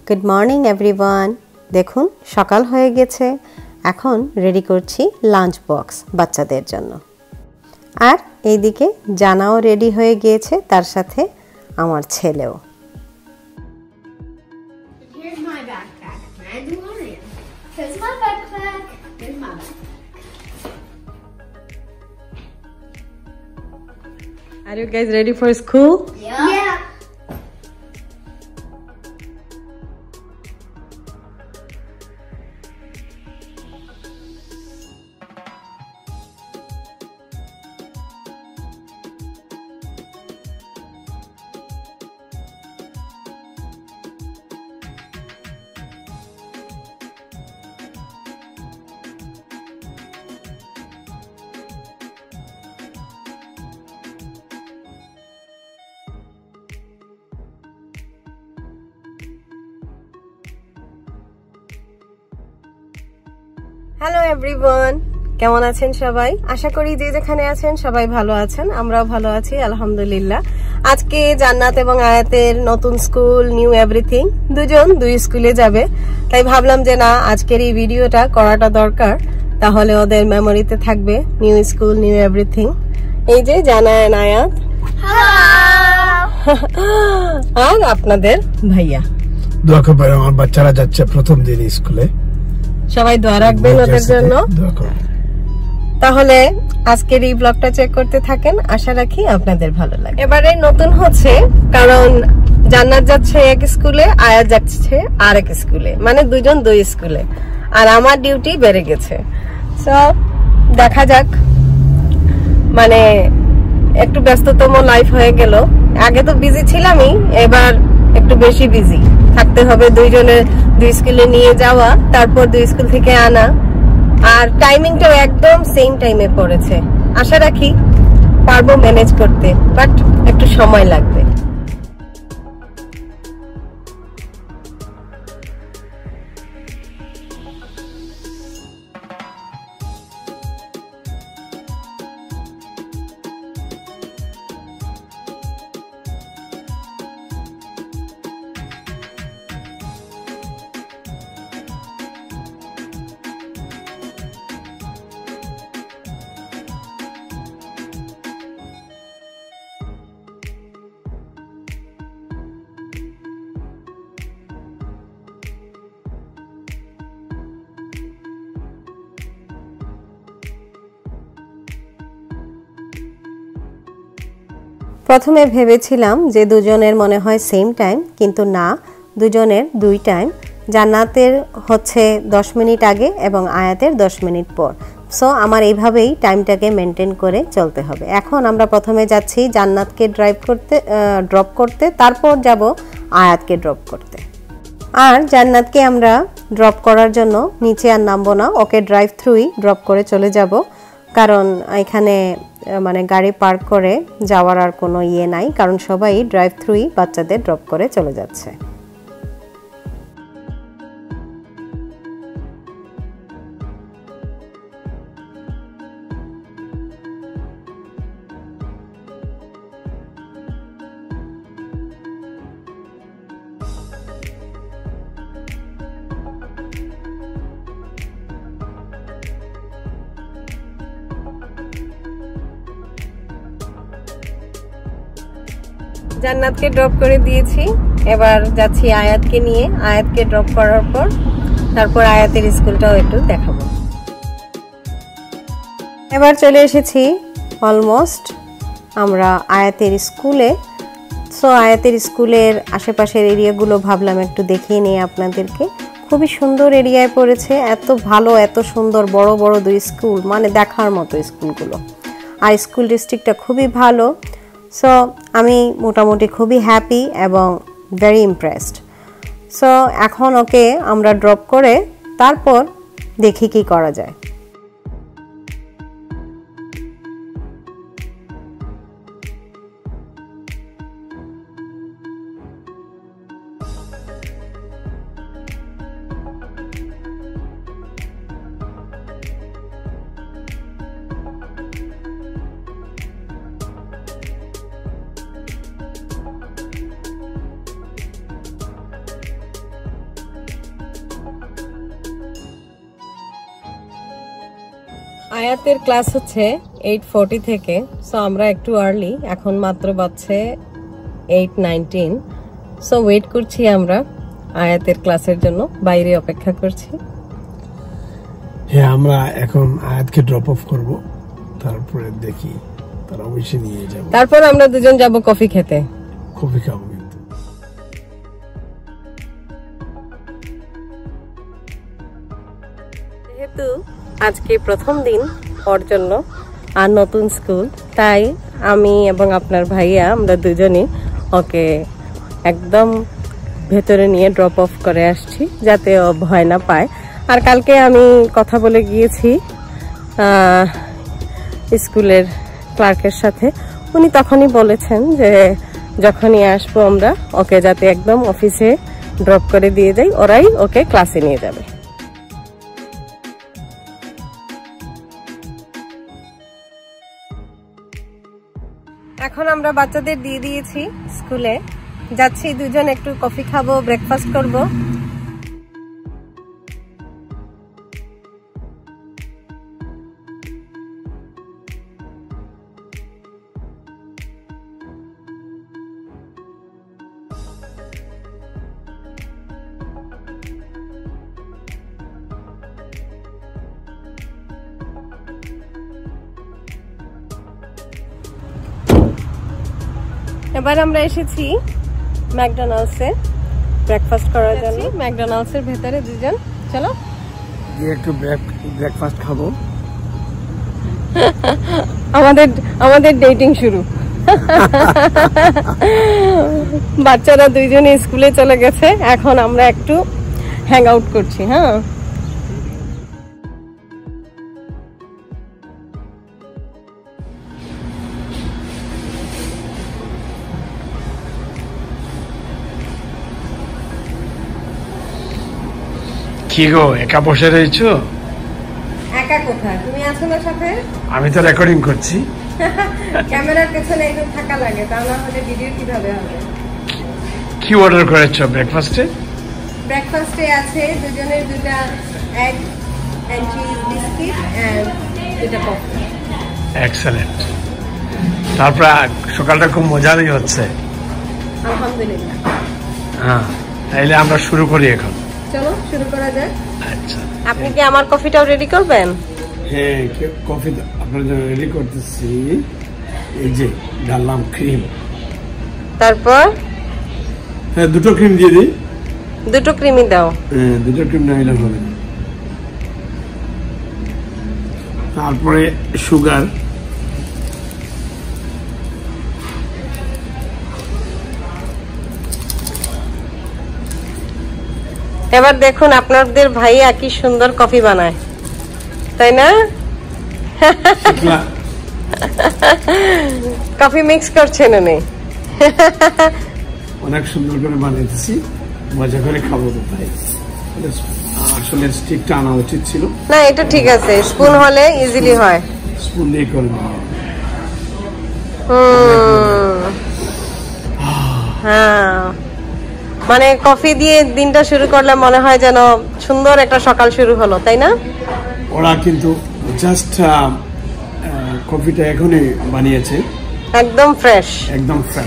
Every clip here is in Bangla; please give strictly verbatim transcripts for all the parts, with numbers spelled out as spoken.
Good morning everyone. দেখুন সকাল হয়ে গেছে, এখন রেডি করছি লাঞ্চ বক্স বাচ্চাদের জন্য। আর এইদিকে জানাও রেডি হয়ে গিয়েছে, তার সাথে আমার ছেলেও। Here's my backpack. Mandalorian. Here's my backpack. Here's my backpack. Are you guys ready for school? Yeah. Yeah. Hello everyone, কেমন আছেন সবাই? আশা করি যে যেখানে আছেন সবাই ভালো আছেন, আমরাও ভালো আছি আলহামদুলিল্লাহ। আজকে জান্নাত এবং আয়াতের নতুন স্কুল, নিউ এভরিথিং, দুজন দুই স্কুলে যাবে, তাই ভাবলাম যে না, আজকের এই ভিডিওটা করাটা দরকার, তাহলে ওদের মেমোরিতে থাকবে নিউ স্কুল, নিউ এভরিথিং। এই যে জানায় আয়াত আর আপনাদের ভাইয়া। দোয়া করবেন, আমার বাচ্চারা যাচ্ছে প্রথম দিন স্কুলে, সবাই দোয়া রাখবেন ওদের জন্য। তাহলে আজকের এই ব্লগটা চেক করতে থাকেন, আশা রাখি আপনাদের ভালো লাগে। এবারে নতুন হচ্ছে কারণ জান্নাত যাচ্ছে এক স্কুলে, আয়াত যাচ্ছে আর এক স্কুলে, মানে দুজন দুই স্কুলে, আর আমার ডিউটি বেড়ে গেছে। সো দেখা যাক, মানে একটু ব্যস্ততম লাইফ হয়ে গেল। আগে তো বিজি ছিলামই, এবার একটু বেশি বিজি থাকতে হবে। দুইজনে দুই স্কুলে নিয়ে যাওয়া, তারপর দুই স্কুল থেকে আনা, আর টাইমিংটাও একদম সেম টাইমে পড়েছে। আশা রাখি পারবো ম্যানেজ করতে, বাট একটু সময় লাগবে। প্রথমে ভেবেছিলাম যে দুজনের মনে হয় সেম টাইম, কিন্তু না, দুজনের দুই টাইম। জান্নাতের হচ্ছে দশ মিনিট আগে এবং আয়াতের দশ মিনিট পর। সো আমার এইভাবেই টাইমটাকে মেনটেন করে চলতে হবে। এখন আমরা প্রথমে যাচ্ছি জান্নাতকে ড্রাইভ করতে, ড্রপ করতে, তারপর যাব আয়াতকে ড্রপ করতে। আর জান্নাতকে আমরা ড্রপ করার জন্য নিচে আর নামবো না, ওকে ড্রাইভ থ্রুই ড্রপ করে চলে যাব, কারণ এখানে মানে গাড়ি পার্ক করে যাওয়ার আর কোনো ইয়ে নাই, কারণ সবাই ড্রাইভ থ্রুই বাচ্চাদের ড্রপ করে চলে যাচ্ছে। জান্নাতকে ড্রপ করে দিয়েছি, এবার যাচ্ছি আয়াতকে নিয়ে। আয়াতকে ড্রপ করার পর তারপর আয়াতের স্কুলটাও একটু দেখাবো। এবার চলে এসেছি অলমোস্ট আমরা আয়াতের স্কুলে। সো আয়াতের স্কুলের আশেপাশের এরিয়াগুলো ভাবলাম একটু দেখিয়ে নিয়ে আপনাদেরকে। খুবই সুন্দর এরিয়ায় পড়েছে, এত ভালো, এত সুন্দর, বড় বড় দুই স্কুল, মানে দেখার মতো স্কুলগুলো। আর স্কুল ডিস্ট্রিক্টটা খুবই ভালো। সো আমি মোটামুটি খুবই হ্যাপি এবং ভেরি ইমপ্রেসড। সো এখন ওকে আমরা ড্রপ করে তারপর দেখি কি করা যায়। আয়াতের ক্লাস হচ্ছে এইট ফর্টি থেকে, সো আমরা একটু আর্লি, এখন মাত্র বাজছে এইট নাইনটিন। সো ওয়েট করছি আমরা আয়াতের ক্লাসের জন্য, বাইরে অপেক্ষা করছি। হ্যাঁ, আমরা এখন আয়াতকে ড্রপ অফ করব, তারপরে দেখি তারা অবশ্যই নিয়ে যাবো, তারপর আমরা দুজন যাব কফি খেতে। কফি খাবো কিন্তু। যেহেতু আজকে প্রথম দিন ওর জন্য আর নতুন স্কুল, তাই আমি এবং আপনার ভাইয়া আমরা দুজনই ওকে একদম ভেতরে নিয়ে ড্রপ অফ করে আসছি, যাতে ও ভয় না পায়। আর কালকে আমি কথা বলে গিয়েছি স্কুলের ক্লার্কের সাথে, উনি তখনই বলেছেন যে যখনই আসবো আমরা ওকে যাতে একদম অফিসে ড্রপ করে দিয়ে যাই, ওরাই ওকে ক্লাসে নিয়ে যাবে। এখন আমরা বাচ্চাদের দিয়ে দিয়েছি স্কুলে, যাচ্ছি দুজন একটু কফি খাবো, ব্রেকফাস্ট করব। এবার আমরা এসেছি ম্যাকডোনাল্ডসে ব্রেকফাস্ট করার জন্য। ম্যাকডোনাল্ডসের ভেতরে দুজন, চলো গিয়ে একটু ব্রেকফাস্ট খাবো। আমাদের আমাদের ডেটিং শুরু। বাচ্চারা দুইজনে স্কুলে চলে গেছে, এখন আমরা একটু হ্যাং আউট করছি। হ্যাঁ, কি গো, একা বসে রয়েছো? একা কোথায়, তুমি আছো না সাথে? আমি তো রেকর্ডিং করছি। ক্যামেরার পেছনে একটু থাকা লাগে, তা না হলে ভিডিও কিভাবে হবে? কি অর্ডার করেছো ব্রেকফাস্টে? ব্রেকফাস্টে আছে দুজনের দুটা egg and cheese biscuit and দুটা কফি। এক্সেলেন্ট। তারপর সকালটা খুব মজারই হচ্ছে। আলহামদুলিল্লাহ। হ্যাঁ, তাইলে আমরা শুরু করি এখন। চলো শুরু করা যাক। আচ্ছা, আপনি কি আমার কফিটাও রেডি করবেন? হ্যাঁ, কফি আপনার জন্য রেডি করতেছি। এই যে ডাললাম ক্রিম, তারপর হ্যাঁ দুটো ক্রিম দিয়ে দিই। দুটো ক্রিমই দাও। হ্যাঁ, দুটো ক্রিম না হলে হবে। তারপরে সুগার, এবার দেখুন আপনাদের ভাইয়া কি সুন্দর কফি বানায়, তাই না? কফি মিক্স করছেন উনি। অনেক সুন্দর করে বানিয়েছি, মজা করে খাবো তো, তাই আসলে স্টিকটা আনা উচিত ছিল না। এটা ঠিক আছে, স্পুন হলে ইজিলি হয়। স্পুন দিয়ে করে হ্যাঁ, মানে কফি দিয়ে দিনটা শুরু করলে মনে হয় যেন সুন্দর একটা সকাল শুরু হলো, তাই না? ওরা কিন্তু জাস্ট কফিটা এখনই বানিয়েছে, একদম ফ্রেশ, একদম fresh.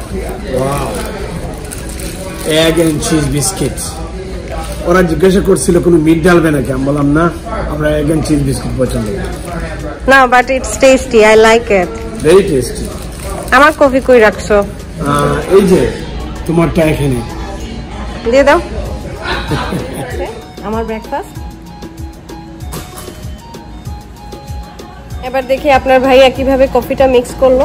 Egg and cheese biscuit. ওরা জিজ্ঞাসা করছিল কোনো মিট ডালবে নাকি, আমি বললাম না, আমরা এগ এন্ড চিজ বিস্কিট পছন্দ করি। না, but it's tasty, I like it, very tasty. আমার কফি কই রাখছো? এই যে তোমারটা এখানে দিয়ে দাও। আমার ব্রেকফাস্ট। এবার দেখি আপনার ভাইয়া কিভাবে কফিটা মিক্স করলো।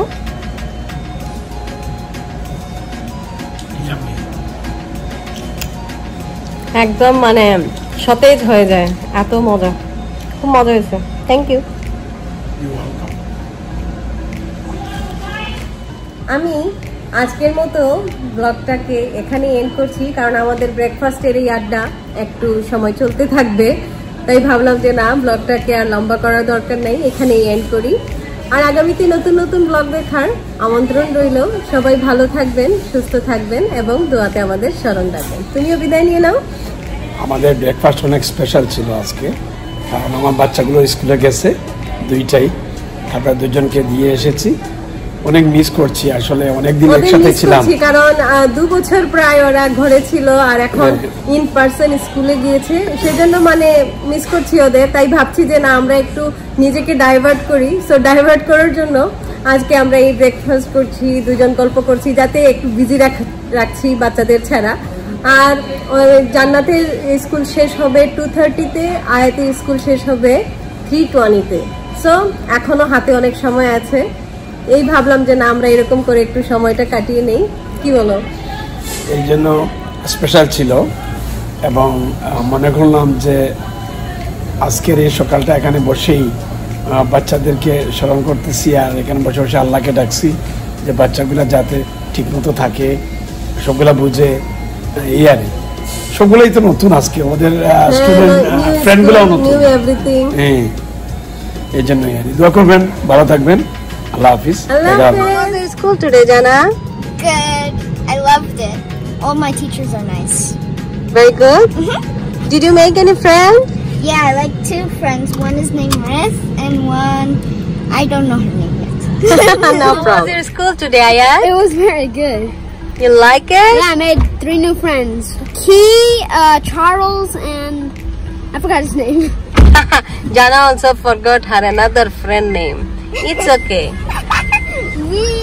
একদম মানে সতেজ হয়ে যায়, এত মজা, খুব মজা হয়েছে। Thank you. আমি আজকের মতো ব্লগটাকে এখানে এন্ড করছি, কারণ আমাদের ব্রেকফাস্টের এই আড্ডা একটু সময় চলতে থাকবে, তাই ভাবলাম যে না, ব্লগটাকে আর লম্বা করার দরকার নেই, এখানেই এন্ড করি। আর আগামীতে নতুন নতুন ব্লগ দেখার আমন্ত্রণ রইল। সবাই ভালো থাকবেন, সুস্থ থাকবেন এবং দোয়াতে আমাদের স্মরণ রাখবেন। তুমিও বিদায় নিয়ে নাও। আমাদের ব্রেকফাস্ট অনেক স্পেশাল ছিল আজকে, কারণ আমার বাচ্চাগুলো স্কুলে গেছে, দুইটাই। আমরা দুজনকে দিয়ে এসেছি, অনেক মিস করছি আসলে, অনেকদিন ওদের একসাথে miss ছিলাম। করছি কারণ আহ, দু বছর প্রায় ওরা ঘরে ছিল আর এখন ইন পার্সন স্কুলে গিয়েছে, সেজন্য মানে মিস করছি ওদের। তাই ভাবছি যে না আমরা একটু নিজেকে ডাইভার্ট করি। সো ডাইভার্ট করার জন্য আজকে আমরা এই ব্রেকফাস্ট করছি, দুজন গল্প করছি, যাতে একটু বিজি রাখছি বাচ্চাদের ছাড়া। আর ওই জান্নাতের স্কুল শেষ হবে টু থার্টিতে, আয়াতের স্কুল শেষ হবে থ্রি টোয়েন্টিতে। সো এখনো হাতে অনেক সময় আছে। এই ভাবলাম যে না আমরা এরকম করে একটু সময়টা কাটিয়ে নেই, কি বলো? এই জন্য স্পেশাল ছিল এবং মনে করলাম যে আজকের এই সকালটা এখানে বসেই বাচ্চাদেরকে স্মরণ করতেছি আর এখানে বসে বসে আল্লাহকে ডাকছি যে বাচ্চাগুলা যাতে ঠিক মতো থাকে, সবগুলা বুঝে। এই আর সবগুলাই তো নতুন, আজকে ওদের স্টুডেন্ট ফ্রেন্ডগুলাও নতুন। হ্যাঁ, এই জন্যই আর দোয়া করবেন, ভালো থাকবেন, আল্লাহ হাফিজ। স্কুল টুডে জানা? Good. I loved it. All my teachers are nice. Very good. Did you make any friend? Yeah, I like two friends. One is named Riz, and one I don't know her name yet. No problem. Your school today, Ayat? It was very good. You like it? Yeah, I made three new friends. Key, uh, Charles, and I forgot his name. Jana also forgot her another friend name. It's okay. We